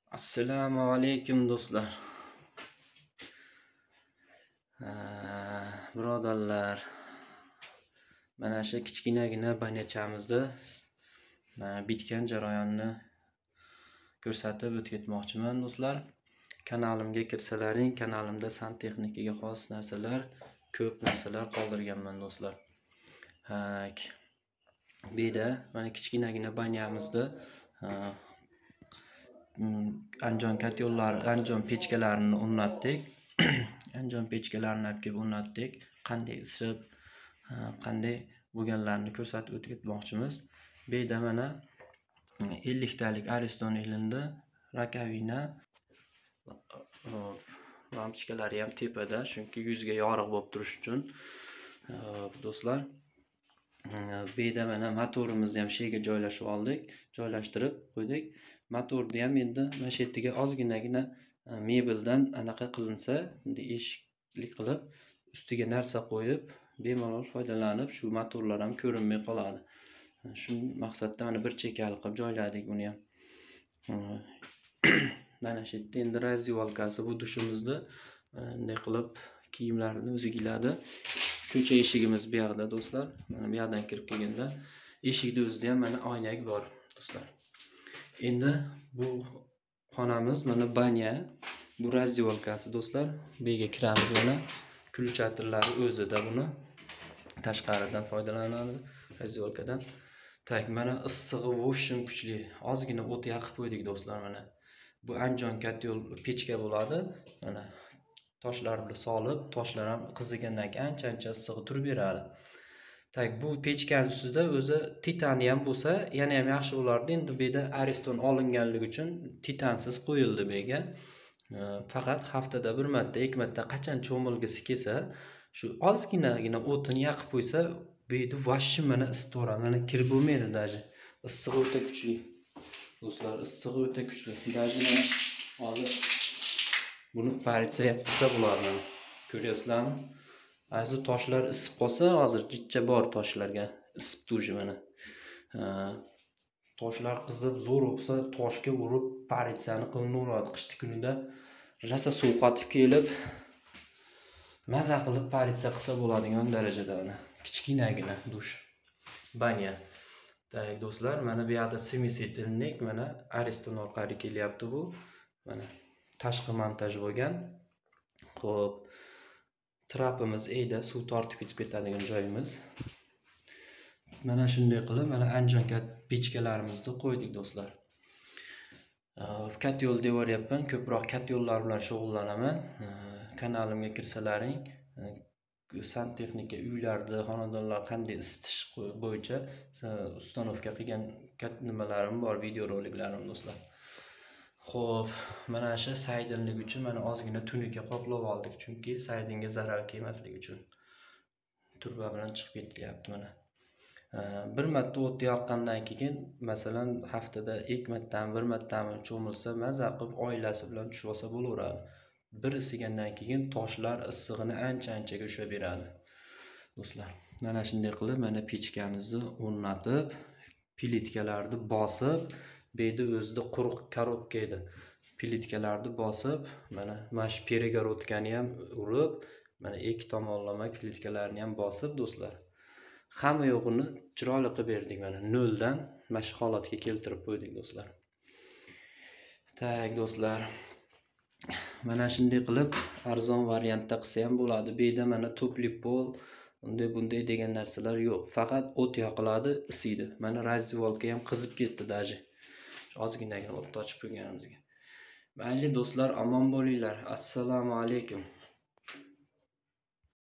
Assalomu alaykum do'stlar. Birodarlar, mana shu kichkinagina banachamizni bitgan jarayonni ko'rsatib o'tmoqchiman do'stlar. Kanalimga kirsalaring, kanalimda santexnikaga xos narsalar, ko'p narsalar qoldirganman do'stlar. Bu yerda mana kichkinagina banyamizda anjon katyonlari, anjon pechkalarini o'rnatdik. Anjon pechkalarini olib kelib o'rnatdik. Qanday isib, qanday bo'lganlarini ko'rsatib o'tmoqchimiz. Bu yerda mana 50 talik Ariston ilindi, rakovina, lampochkalari ham tepada, chunki yuzga yorug' bo'lib turish uchun. Do'stlar, bu yerda mana motorimizni ham shega joylashib oldik, joylashtirib qo'ydik. Motorni ham endi mana shu yerga ozginagina mebeldan anaqa qilinsa, endi eshikli qilib, ustiga narsa qo'yib, bemalol foydalanib, shu motorlar ham ko'rinmay qoladi. Shu maqsadda mana bir chekali qilib joyladik uni ham. Mana shu yerda endi razdivalkasi bu dushimizda bunday qilib kiyimlarni o'zi iladi. Ko'cha eshigimiz bu yoqda do'stlar. Mana bu yoqdan kirib kelganda eshikda o'zida ham mana oynak bor do'stlar. Endi bu xonamiz mana banya, bu razdivalkasi do'stlar. Bu yerga kiramiz mana. Kulchatirlari o'zida buni tashqaridan foydalanadi razdivalkadan. Tak, mana issig'i voshim kuchli. Ozgina o't yoqib qo'ydik do'stlar mana. Bu anjon katyon pechka bo'ladi. Mana toshlar bilan solib, toshlar ham qizigandan keyin ancha issig'i turib beradi. Tak, bu pechkaning ustida o'zi titan ham bo'lsa, yana ham yaxshi bo'lardi. Endi bu yerda Ariston olinganligi uchun titansiz qo'yildi bu yerga. Faqat haftada bir marta, ikki marta qachon cho'milgisi kelsa, shu ozginagina o'tini yoqib qo'ysa, bu yerda vashim mana isitvoradi. Mana kirib bo'lmaydi daji. Issig'i o'ta kuchli. Do'stlar, issig'i o'ta kuchli. Daji mana hozir buni paritsa ham qilsa bo'ladi. Ko'ryapsizlarmi? Hozir toshlar isib qolsa, hozir jichcha bor toshlarga isib turji mana. Toshlar qizib zo'r bo'lsa, toshga urib paritsani qilinaveradi. Qishki kunida rasa sovqotib kelib, maza qilib paritsa qilsa bo'ladigan darajada mana kichkinagina dush banya. Tak, do'stlar, mana bu yoqda semisetilnik, mana Ariston orqali kelyapti bu. Mana tashqi montaj bo'lgan. Xo'p, trapimiz eyda, suv tortib ketadigan joyimiz. Mana shunday qilib, mana anjon pechkalarimizni qo'ydik do'stlar. Katyol devoryapman, ko'proq katyollar bilan shug'ullanaman. Kanalimga kirsalaring, santexnika uylarda xonadonlar qanday isitish bo'yicha ustanovka qilgan nimalarim bor, videoroliklarim do'stlar. Xo'p, mana shu saydinlik uchun mana ozgina tunuka qoplab oldik, chunki saydinga zarar kelmasligi uchun. Turba bilan chiqib ketilyapti mana. Bir marta o't yoqqandan keyin, masalan, haftada ikki martami, bir martami cho'milsa, maza qilib oilasi bilan tushib olsa bo'laveradi. Bir isigandan keyin toshlar issig'ini ancha-anchaga ushlab beradi. Do'stlar, mana shunday qilib, mana pechkamizni o'rnatib, plitkalarni bosib, bu yerda o'zida quruq korobka edi. Plitkalarni bosib, mana shu peregorodkani ham urib, mana ikki tomonlama plitkalarni ham bosib do'stlar. Hamma yo'g'ini chiroyli qilib berdik mana noldan mana shu holatga keltirib qo'ydik do'stlar. Tak, do'stlar, mana shunday qilib arzon variantda qilsa ham bo'ladi. Bu yerda mana tupli pol, bunday degan narsalar yo'q. Faqat o't yoqiladi, isiydi. Mana razdivalka ham qizib ketdi daji. Ozginagina o't ochib qo'yganimizga. Mayli do'stlar, omon bo'linglar. Assalomu alaykum.